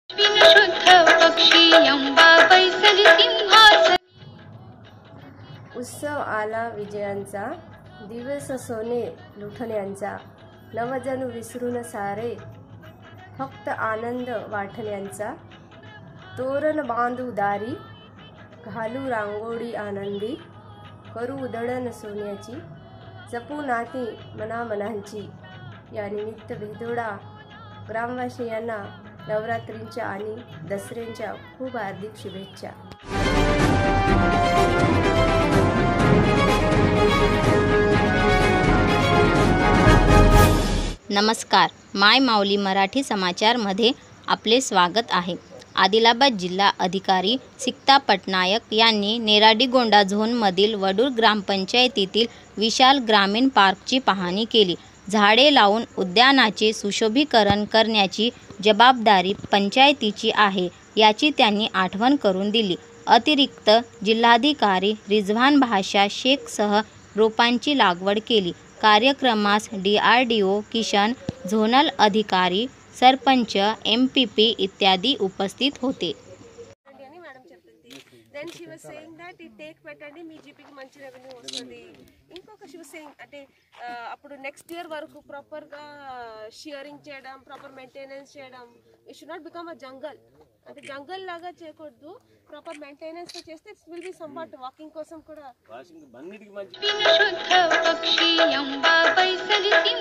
उत्सव आला विजयांचा, दिवस सोने लुटण्यांचा, नवजणू विसरून सारे फक्त आनंद वाटण्यांचा. तोरण बांधू दारी, घालू रांगोळी आनंदी, करू उधळण सोन्याची, जपू नाती मनामनांची. या निमित्त भेदोडा ग्रामवासियांना नवरात्रींच्या आणि दसऱ्यांच्या खूप हार्दिक शुभेच्छा. नमस्कार. माय माऊली मराठी समाचारमध्ये आपले स्वागत आहे. आदिलाबाद जिल्हा अधिकारी सिक्ता पटनायक यांनी नेराडीगोंडा झोनमधील वडूर ग्रामपंचायतीतील विशाल ग्रामीण पार्कची पाहणी केली. झाडे लावून उद्यानाचे सुशोभीकरण करण्याची जबाबदारी पंचायतीची आहे, याची त्यांनी आठवण करून दिली. अतिरिक्त जिल्हाधिकारी रिझवान भाषा शेखसह रोपांची लागवड केली. कार्यक्रमास DRDO किशन, झोनल अधिकारी, सरपंच, MPP इत्यादी उपस्थित होते. Then she was saying that it take పెట్టండి మీ జీపీకి మంచి రెవెన్యూ వస్తుంది. ఇంకొక she was saying అంటే అప్పుడు నెక్స్ట్ ఇయర్ వరకు ప్రాపర్ గా షియరింగ్ చేయడం, ప్రాపర్ మెయింటెనెన్స్ చేయడం. It should not become a jungle. అంటే జంగల్ లాగా చేయకూడదు. ప్రాపర్ మెయింటెనెన్స్ తో చేస్తే it will be somewhat walking కోసం కూడా.